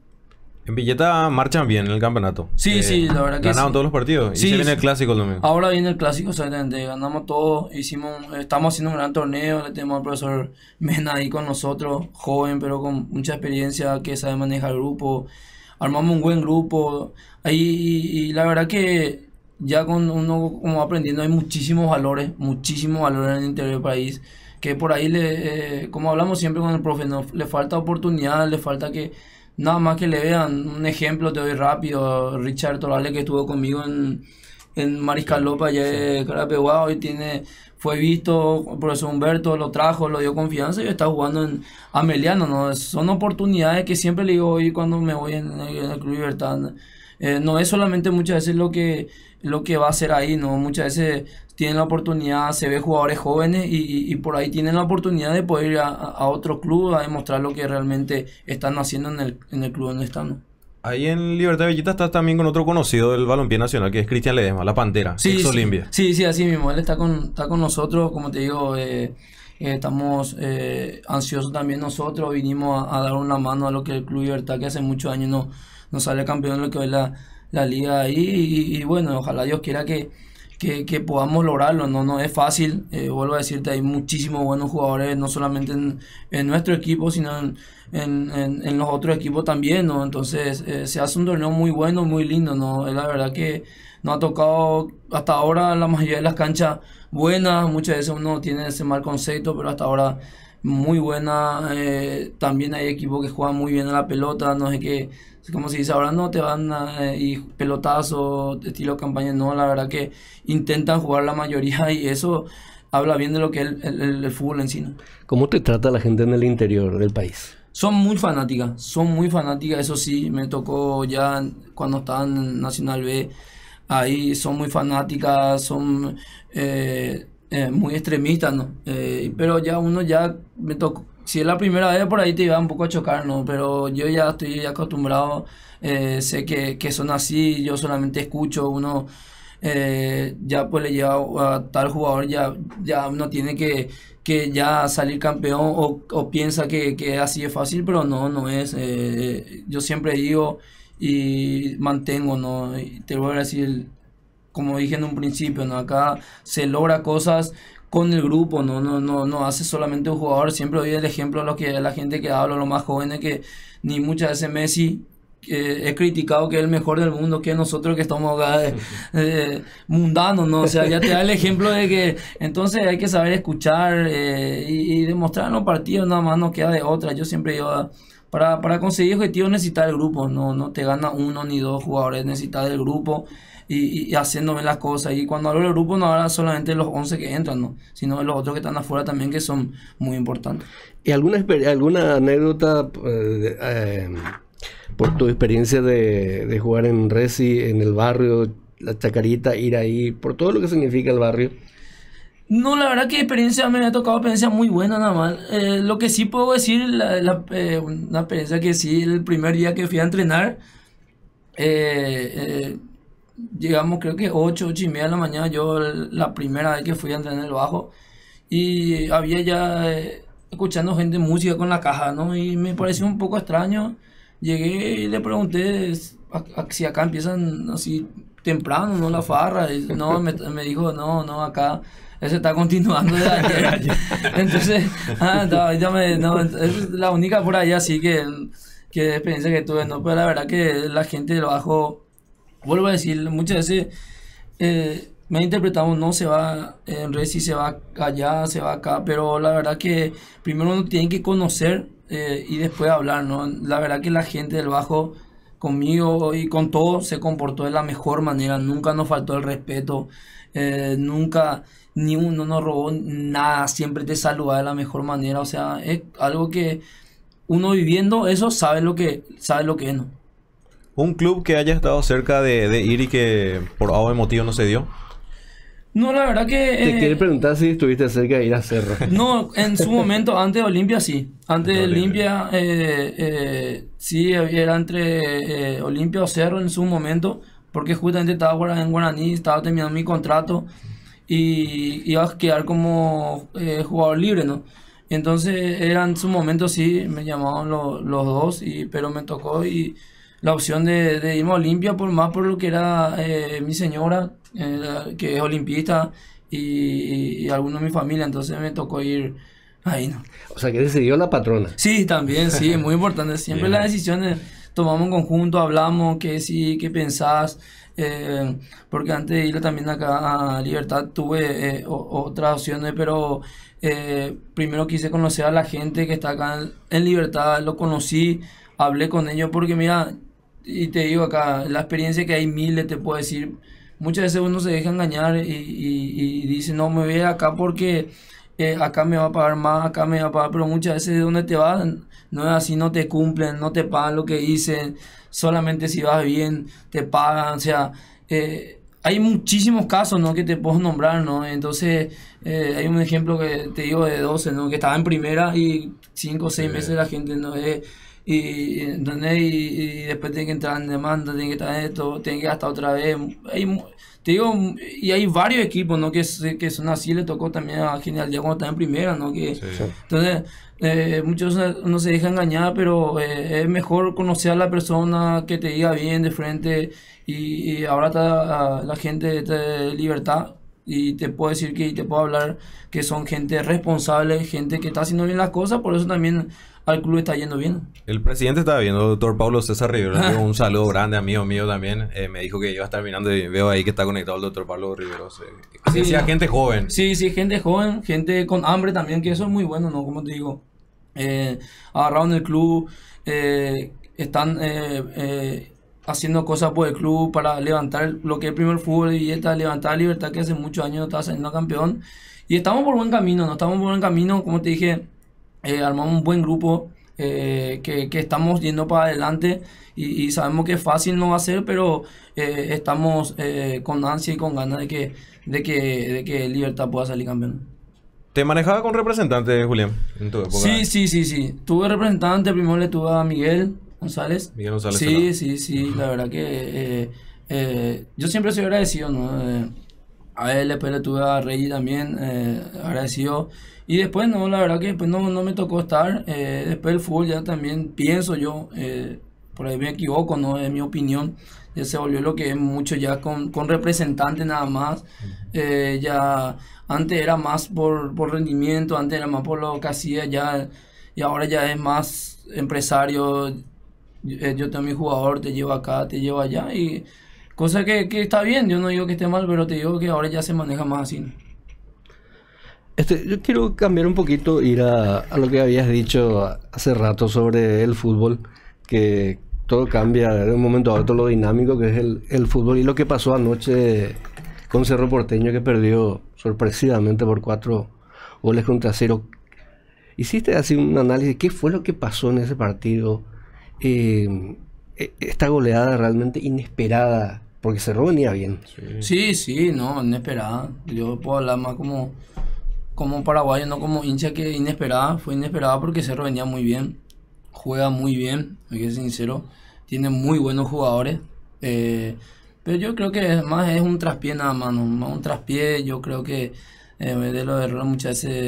En Villeta marchan bien en el campeonato. Sí, Eh, sí, la verdad que Ganaron sí. todos los partidos. Y Sí, se viene sí. el clásico el domingo. Ahora viene el clásico, exactamente, ganamos todo, hicimos, estamos haciendo un gran torneo, le tenemos al profesor Mena ahí con nosotros, joven pero con mucha experiencia, que sabe manejar el grupo, armamos un buen grupo, ahí y, y la verdad que ya con uno como aprendiendo hay muchísimos valores, muchísimos valores en el interior del país, que por ahí le, eh, como hablamos siempre con el profe, no, le falta oportunidad, le falta que nada más que le vean. Un ejemplo te doy rápido, Richard Torales, que estuvo conmigo en, en Mariscal López allá de Carapeguá, hoy tiene, fue visto, el profesor Humberto lo trajo, lo dio confianza y está jugando en Ameliano, ¿no? Son oportunidades que siempre le digo hoy cuando me voy en, el en el Club Libertad. Eh, no es solamente muchas veces lo que, lo que va a hacer ahí, ¿no? Muchas veces tienen la oportunidad, se ve jugadores jóvenes y, y- y por ahí tienen la oportunidad de poder ir a, a otro club a demostrar lo que realmente están haciendo en el, en el club donde están, ¿no? Ahí en Libertad de Villeta estás también con otro conocido del balompié nacional, que es Cristian Ledesma, la Pantera, Sí, ex sí, Olimpia. sí, sí, así mismo. Él está con, está con nosotros, como te digo, eh, eh, estamos eh, ansiosos también nosotros. Vinimos a, a dar una mano a lo que el Club Libertad, que hace muchos años no, no sale campeón de lo que es la, la liga ahí. Y, y bueno, ojalá Dios quiera que, que, que podamos lograrlo. No, no es fácil. Eh, vuelvo a decirte, hay muchísimos buenos jugadores, no solamente en, en nuestro equipo, sino en, en, en- en los otros equipos también, ¿no? Entonces eh, se hace un torneo muy bueno, muy lindo, ¿no? Es la verdad que nos ha tocado hasta ahora la mayoría de las canchas buenas, muchas veces uno tiene ese mal concepto, pero hasta ahora muy buena. Eh, también hay equipos que juegan muy bien a la pelota, no sé qué, como se dice ahora, no te van a, y pelotazos, estilo campaña, no, la verdad que intentan jugar la mayoría y eso habla bien de lo que es el, el- el- el fútbol en sí, ¿no? ¿Cómo te trata la gente en el interior del país? Son muy fanáticas, son muy fanáticas, eso sí, me tocó ya en- cuando estaba en Nacional B, ahí son muy fanáticas, son eh, eh, muy extremistas, ¿no? Eh, pero ya uno ya me tocó, si es la primera vez por ahí te iba un poco a chocar, ¿no? Pero yo ya estoy acostumbrado, eh, sé que, que son así, yo solamente escucho, uno eh, ya pues le lleva a tal jugador, ya, ya uno tiene que, que ya salir campeón o, o piensa que, que así es fácil, pero no, no es. Eh, yo siempre digo y mantengo, ¿no? Y te voy a decir, como dije en un principio, ¿no? Acá se logra cosas con el grupo, no, no, no, no hace solamente un jugador. Siempre doy el ejemplo a, lo que, a la gente que habla, los más jóvenes, que ni muchas veces Messi eh, he criticado que es el mejor del mundo, que nosotros que estamos acá eh, eh, mundanos, ¿no? O sea, ya te da el ejemplo de que entonces hay que saber escuchar eh, y, y demostrar en los partidos, nada más no queda de otra. Yo siempre digo, ah, para, para conseguir objetivos necesitas el grupo, no, no te gana uno ni dos jugadores, necesitas del grupo y, y haciéndome las cosas. Y cuando hablo del grupo no hablo solamente de los once que entran, ¿no? Sino de los otros que están afuera también, que son muy importantes. ¿Y alguna, exper- alguna anécdota eh, de- eh, por tu experiencia de, de jugar en Resi, en el barrio, la Chacarita, ir ahí, por todo lo que significa el barrio? No, la verdad que experiencia me ha tocado experiencia muy buena nada más. Eh, lo que sí puedo decir, la, la, eh, una experiencia que sí, el primer día que fui a entrenar, eh, eh, llegamos creo que ocho, ocho y media de la mañana, yo la primera vez que fui a entrenar el bajo, y había ya eh, escuchando gente música con la caja, ¿no? Y me pareció un poco extraño. Llegué y le pregunté a- a- si acá empiezan así temprano, no la farra. Y no, me, me dijo, no, no, acá eso está continuando de ayer. Entonces, ah, no, ya me, no, es la única por allá, así que, que experiencia que tuve, ¿no? Pero la verdad que la gente del bajo, vuelvo a decir, muchas veces eh, me interpretamos, no se va en Reci, se va allá, se va acá, pero la verdad que primero uno tiene que conocer eh, y después hablar, ¿no? La verdad que la gente del bajo conmigo y con todo se comportó de la mejor manera, nunca nos faltó el respeto, eh, nunca ni uno nos robó nada, siempre te saludaba de la mejor manera, o sea, es algo que uno viviendo eso sabe lo que sabe lo que es, ¿no? ¿Un club que haya estado cerca de, de ir y que por algo de motivo no se dio? No, la verdad que... Te eh, quiere preguntar si estuviste cerca de ir a Cerro. No, en su momento, antes de Olimpia sí. Antes de Olimpia, eh, eh, sí, era entre eh, Olimpia o Cerro en su momento, porque justamente estaba en Guaraní, estaba terminando mi contrato y iba a quedar como eh, jugador libre, ¿no? Entonces, era en su momento sí, me llamaban lo, los dos, y, pero me tocó y la opción de, de irme a Olimpia, por más por lo que era eh, mi señora, eh, que es olimpista, y, y algunos de mi familia, entonces me tocó ir ahí, ¿no? O sea, que decidió la patrona. Sí, también, sí, es muy importante. Siempre las decisiones tomamos en conjunto, hablamos, qué sí, qué pensás, eh, porque antes de ir también acá a Libertad tuve eh, o, otras opciones, pero eh, primero quise conocer a la gente que está acá en, en Libertad, lo conocí, hablé con ellos, porque mira, y te digo acá, la experiencia que hay miles, te puedo decir, muchas veces uno se deja engañar y, y, y dice, no, me voy acá porque eh, acá me va a pagar más, acá me va a pagar, pero muchas veces de donde te vas, no es así, no te cumplen, no te pagan lo que dicen, solamente si vas bien te pagan, o sea, eh, hay muchísimos casos, ¿no?, que te puedo nombrar, ¿no? Entonces, eh, hay un ejemplo que te digo de doce, ¿no?, que estaba en primera y cinco o seis meses la gente no es... Y, ¿entendés? Y, y después tiene que entrar en demanda, tiene que estar en esto, tiene que gastar otra vez. Hay, te digo, y hay varios equipos, ¿no?, que, que son así. Le tocó también a Genial Día cuando estaba en primera, ¿no? Que, Sí. entonces, eh, muchos no se dejan engañar, pero eh, es mejor conocer a la persona, que te diga bien de frente. Y, y ahora está la gente de Libertad, y te puedo decir que y te puedo hablar que son gente responsable, gente que está haciendo bien las cosas, por eso también al club está yendo bien. El presidente estaba viendo, doctor Pablo César Rivero, un saludo grande, amigo mío también. Eh, me dijo que iba a estar mirando y veo ahí que está conectado el doctor Pablo Rivero. Sí, Sí, decía no. gente joven. Sí, sí, gente joven, gente con hambre también, que eso es muy bueno, ¿no? Como te digo, eh, agarraron el club, eh, están eh, eh, haciendo cosas por el club para levantar lo que es el primer fútbol y esta levantar Libertad, que hace muchos años no estaba saliendo campeón. Y estamos por buen camino, no estamos por buen camino, como te dije, eh, armamos un buen grupo, eh, que, que estamos yendo para adelante y, y sabemos que fácil no va a ser, pero eh, estamos eh, con ansia y con ganas de que, de que, de que Libertad pueda salir campeón. ¿Te manejaba con representantes, Julián, en tu época? Sí, sí, sí, sí. Tuve representante, primero le tuve a Miguel González. Miguel González. Sí, Solano. sí, sí, la verdad que eh, eh, yo siempre soy agradecido, ¿no? Eh, a él, después le tuve a Rey también, eh, agradecido. Y después, no, la verdad que después no, no me tocó estar. Eh, después el fútbol ya también pienso yo, eh, por ahí me equivoco, ¿no? Es mi opinión. Ya se volvió lo que es mucho ya con, con representantes nada más. Eh, ya antes era más por, por rendimiento, antes era más por lo que hacía, ya, y ahora ya es más empresario. Eh, yo tengo mi jugador, te llevo acá, te llevo allá, y cosa que, que está bien, yo no digo que esté mal, pero te digo que ahora ya se maneja más así, ¿no? Este, yo quiero cambiar un poquito, ir a, a lo que habías dicho hace rato sobre el fútbol, que todo cambia de un momento a otro, lo dinámico que es el, el fútbol, y lo que pasó anoche con Cerro Porteño, que perdió sorpresivamente por cuatro goles contra cero. Hiciste así un análisis de qué fue lo que pasó en ese partido, eh, esta goleada realmente inesperada, porque Cerro venía bien. Sí, sí, no, inesperada. Yo puedo hablar más como, como paraguayo, no como hincha, que inesperada. Fue inesperada porque Cerro venía muy bien, juega muy bien, hay que ser sincero, tiene muy buenos jugadores. Eh, pero yo creo que más es un traspié nada más, ¿no? Más un traspié. Yo creo que eh, de los errores muchas veces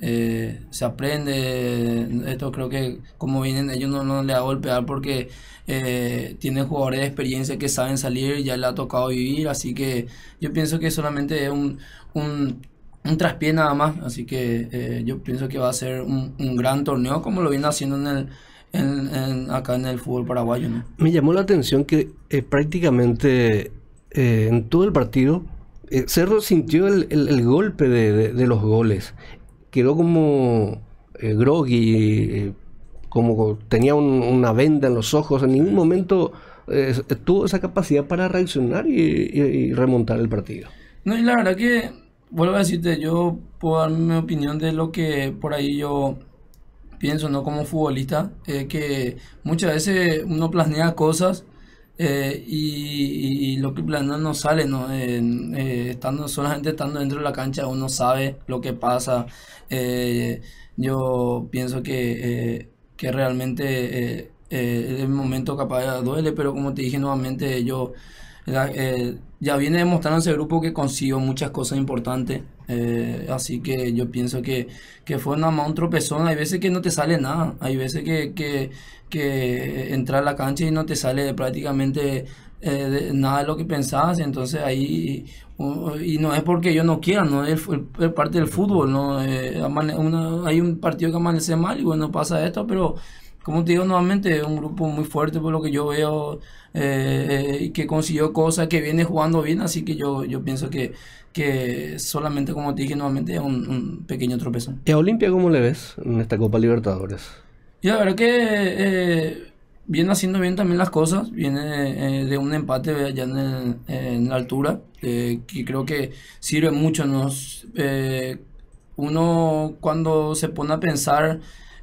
eh, se aprende. Esto creo que como vienen ellos no, no le va a golpear porque eh, tienen jugadores de experiencia que saben salir, ya le ha tocado vivir, así que yo pienso que solamente es un, un, un traspié nada más, así que eh, yo pienso que va a ser un, un gran torneo como lo viene haciendo en el, en, en, acá en el fútbol paraguayo, ¿no? Me llamó la atención que eh, prácticamente eh, en todo el partido eh, Cerro sintió el, el, el golpe de, de, de los goles. Quedó como eh, groggy, eh, como tenía un, una venda en los ojos. En ningún momento eh, tuvo esa capacidad para reaccionar y, y, y remontar el partido. No, y la verdad que, vuelvo a decirte, yo puedo dar mi opinión de lo que por ahí yo pienso, ¿no? Como futbolista, eh, que muchas veces uno planea cosas eh, y, y, y lo que planea no sale, ¿no? Eh, eh, estando, solamente estando dentro de la cancha uno sabe lo que pasa. Eh, yo pienso que, eh, que realmente eh, eh, el momento capaz duele, pero como te dije nuevamente, yo la- eh, ya viene demostrando ese grupo que consiguió muchas cosas importantes. Eh, así que yo pienso que, que fue nada más un tropezón. Hay veces que no te sale nada, hay veces que, que, que entras a la cancha y no te sale prácticamente eh, de- nada de lo que pensabas. Entonces ahí, u- y no es porque yo no quiera, no es, el- es parte del fútbol, ¿no? Eh, amane- una- hay un partido que amanece mal y bueno, pasa esto, pero como te digo nuevamente, es un grupo muy fuerte por lo que yo veo, eh, eh, y que consiguió cosas, que viene jugando bien, así que yo, yo pienso que, que solamente, como te dije nuevamente, es un, un pequeño tropezón. ¿Y a Olimpia cómo le ves en esta Copa Libertadores? Y la verdad que eh, viene haciendo bien también las cosas, viene eh, de un empate allá en, el- en la altura, eh, que creo que sirve mucho. Nos, eh, uno cuando se pone a pensar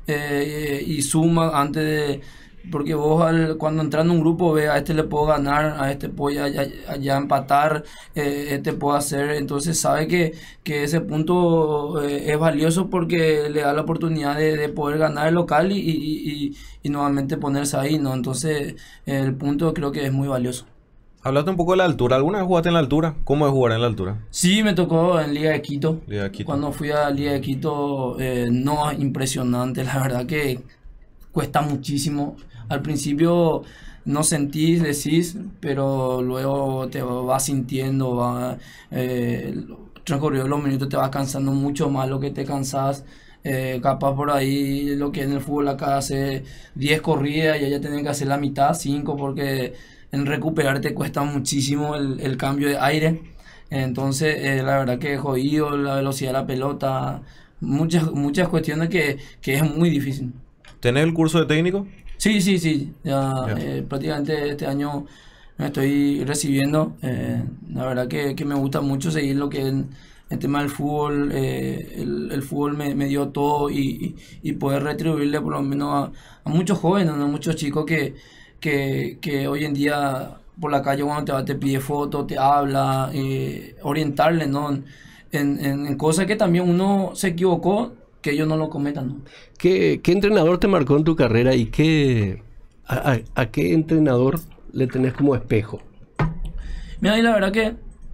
eh, y suma antes de... Porque vos al- cuando entras en un grupo ve a este le puedo ganar, a este puedo ya, ya- ya empatar, eh, este puedo hacer, entonces sabe que, que ese punto eh, es valioso porque le da la oportunidad de, de poder ganar el local y, y, y, y nuevamente ponerse ahí, ¿no? Entonces el punto creo que es muy valioso. Hablaste un poco de la altura. ¿Alguna vez jugaste en la altura? ¿Cómo es jugar en la altura? Sí, me tocó en Liga de Quito. Liga de Quito. Cuando fui a Liga de Quito, eh, no, impresionante, la verdad que cuesta muchísimo. Al principio no sentís, decís, pero luego te vas sintiendo, va, eh, transcurrido los minutos te vas cansando mucho más lo que te cansás. Eh, capaz por ahí lo que en el fútbol acá hace diez corridas y allá tienen que hacer la mitad, cinco, porque en recuperar te cuesta muchísimo el, el cambio de aire. Entonces, eh, la verdad que es jodido, la velocidad de la pelota, muchas, muchas cuestiones que, que es muy difícil. ¿Tenés el curso de técnico? Sí, sí, sí. Ya, Ya. eh, prácticamente este año me estoy recibiendo. Eh, la verdad que, que me gusta mucho seguir lo que es el tema del fútbol. Eh, el, el fútbol me, me dio todo y, y, y poder retribuirle por lo menos a, a muchos jóvenes, ¿no? Muchos chicos que, que, que hoy en día por la calle cuando te va te pide fotos, te habla, eh, orientarle, ¿no? En, en, en cosas que también uno se equivocó, que ellos no lo cometan, ¿no? ¿Qué, qué entrenador te marcó en tu carrera y qué, a, a- a qué entrenador le tenés como espejo? Mira, y la verdad que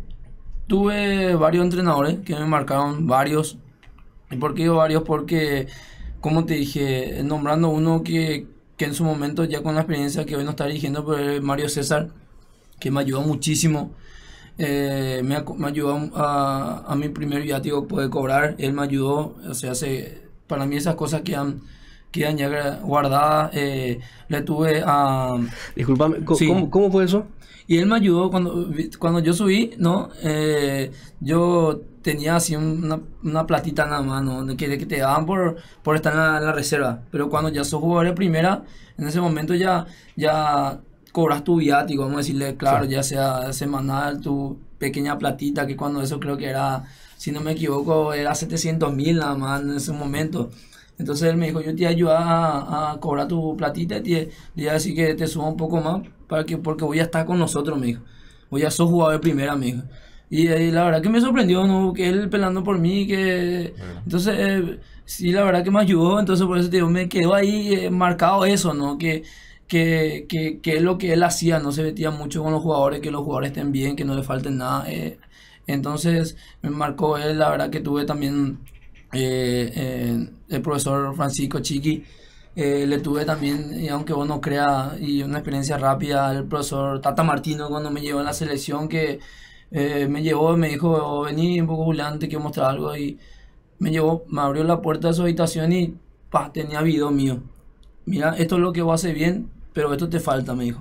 tuve varios entrenadores que me marcaron, varios. ¿Y por qué digo varios? Porque, como te dije, nombrando uno que, que en su momento, ya con la experiencia que hoy no está dirigiendo, pero es Mario César, que me ayudó muchísimo. Eh, me, aco- me ayudó a, a mi primer viático que pude cobrar. Él me ayudó, o sea, se, para mí esas cosas quedan, quedan ya gra- guardadas. Eh, le tuve a... Disculpame, ¿cómo, Sí. cómo- cómo fue eso? Y él me ayudó cuando, cuando yo subí, ¿no? Eh, yo tenía así una, una platita nada más, ¿no? De que, de que te daban por, por estar en la, en la reserva. Pero cuando ya sos jugador de primera, en ese momento ya, ya cobras tu viático, vamos a decirle, claro, Sí. ya sea semanal, tu pequeña platita, que cuando eso creo que era, si no me equivoco, era setecientos mil nada más en ese momento. Entonces él me dijo, yo te voy a ayudar a, a cobrar tu platita, te, te voy a decir que te suba un poco más, para que, porque voy a estar con nosotros, me dijo. Voy a ser jugador de primera, me dijo. Y, eh, la verdad que me sorprendió, ¿no? Que él pelando por mí, que... Bueno. Entonces, eh, sí, la verdad que me ayudó, entonces por eso te digo, me quedó ahí eh, marcado eso, ¿no? Que, que, que, que es lo que él hacía, no se metía mucho con los jugadores, que los jugadores estén bien, que no le falten nada. eh. Entonces, me marcó él, la verdad que tuve también eh, eh, el profesor Francisco Chiqui. Eh, le tuve también, y aunque vos no creas, y una experiencia rápida, el profesor Tata Martino cuando me llevó a la selección, que eh, me llevó y me dijo, vení un poco Julián, te quiero mostrar algo, y me llevó, me abrió la puerta de su habitación y pa, tenía video mío. Mira, esto es lo que vos haces bien, pero esto te falta, me dijo.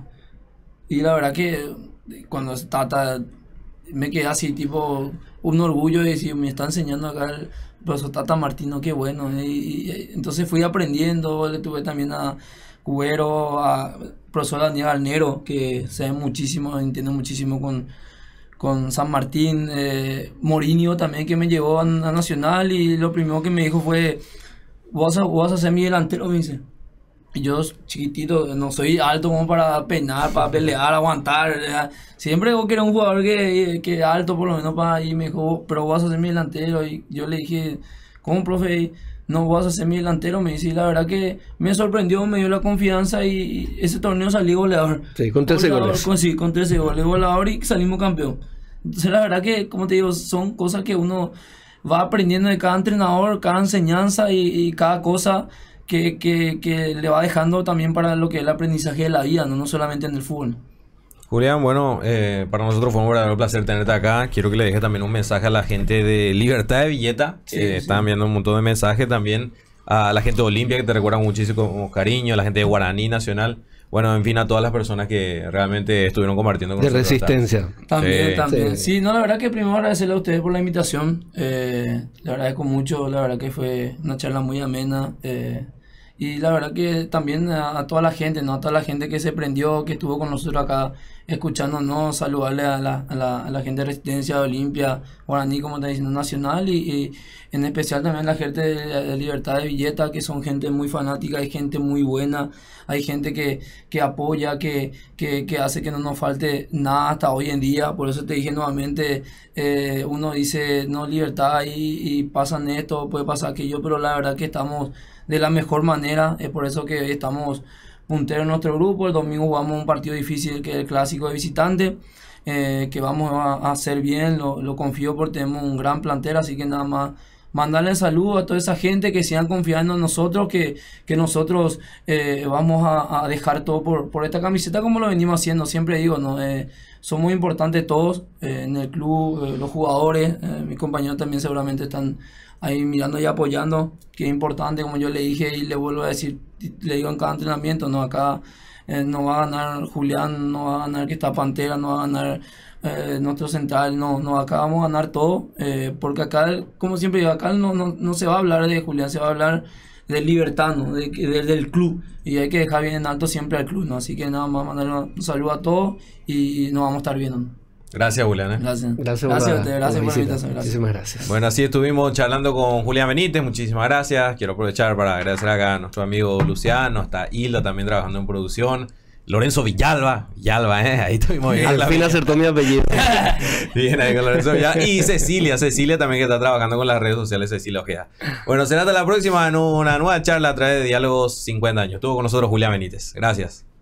Y la verdad que cuando Tata, me quedé así, tipo, un orgullo de decir, me está enseñando acá el profesor Tata Martino, qué bueno. Y, y, entonces fui aprendiendo, le tuve también a Cubero, a profesor Daniel Alnero, que sabe muchísimo, entiende muchísimo con, con San Martín. Eh, Mourinho también, que me llevó a, a Nacional, y lo primero que me dijo fue, vos vas a, vos vas a ser mi delantero, me dice. Y yo, chiquitito, no soy alto como para peinar, para pelear, aguantar. ¿verdad? Siempre vos querés un jugador que, que alto, por lo menos, para ir. Me dijo, pero vos vas a ser mi delantero. Y yo le dije, ¿cómo, profe? No vas a ser mi delantero. Me dice, y la verdad que me sorprendió, me dio la confianza. Y, y ese torneo salí goleador. Sí, con trece goles. Con, sí, con trece goles, goleador, y salimos campeón. Entonces, la verdad que, como te digo, son cosas que uno va aprendiendo de cada entrenador, cada enseñanza y, y cada cosa. Que, que, que le va dejando también para lo que es el aprendizaje de la vida, no, no solamente en el fútbol. Julián, bueno, eh, para nosotros fue un verdadero placer tenerte acá. Quiero que le dejes también un mensaje a la gente de Libertad de Villeta. Sí, eh, sí. Están viendo un montón de mensajes también. A la gente de Olimpia, que te recuerda muchísimo con cariño. A la gente de Guaraní Nacional. Bueno, en fin, a todas las personas que realmente estuvieron compartiendo con de nosotros. De resistencia. Hasta. También, sí. también. Sí. Sí, no, la verdad que primero agradecerle a ustedes por la invitación. Eh, le agradezco mucho. La verdad que fue una charla muy amena. Eh, Y la verdad que también a, a toda la gente, ¿no? A toda la gente que se prendió, que estuvo con nosotros acá escuchándonos, saludarle a la, a la, a la gente de Resistencia, de Olimpia, Guaraní, como está diciendo, Nacional, y, y en especial también la gente de, de Libertad de Villeta, que son gente muy fanática, hay gente muy buena, hay gente que, que apoya, que, que, que hace que no nos falte nada hasta hoy en día. Por eso te dije nuevamente, eh, uno dice, no, Libertad, y, y pasan esto, puede pasar aquello, pero la verdad que estamos de la mejor manera. Es por eso que estamos punteros en nuestro grupo. El domingo jugamos un partido difícil, que es el clásico de visitante, eh, que vamos a, a hacer bien, lo, lo confío, porque tenemos un gran plantel. Así que nada más mandarle saludos a toda esa gente, que sigan confiando en nosotros, que, que nosotros eh, vamos a, a dejar todo por, por esta camiseta, como lo venimos haciendo. Siempre digo, ¿no? Eh, son muy importantes todos eh, en el club, eh, los jugadores, eh, mis compañeros también seguramente están ahí mirando y apoyando, que es importante, como yo le dije y le vuelvo a decir, le digo en cada entrenamiento, no, acá eh, no va a ganar Julián, no va a ganar que está Pantera, no va a ganar eh, nuestro central, no, no, acá vamos a ganar todo, eh, porque acá, como siempre digo, acá no, no, no se va a hablar de Julián, se va a hablar del Libertad, ¿no? de, de, del club, y hay que dejar bien en alto siempre al club, ¿no? Así que nada más mandar un saludo a todos y nos vamos a estar viendo, ¿no? Gracias, Julián. ¿eh? Gracias. Gracias, gracias por a ustedes, gracias por la invitación. Gracias. Muchísimas gracias. Bueno, así estuvimos charlando con Julián Benítez. Muchísimas gracias. Quiero aprovechar para agradecer acá a nuestro amigo Luciano, hasta Hilda también trabajando en producción. Lorenzo Villalba, Villalba, ¿eh? Ahí estuvimos bien. Al fin acertó mi apellido. Bien, ahí con Lorenzo Villalba. Y Cecilia, Cecilia también, que está trabajando con las redes sociales, Cecilia Ojeda. Bueno, será hasta la próxima en una nueva charla a través de Diálogos cincuenta años. Estuvo con nosotros Julián Benítez. Gracias.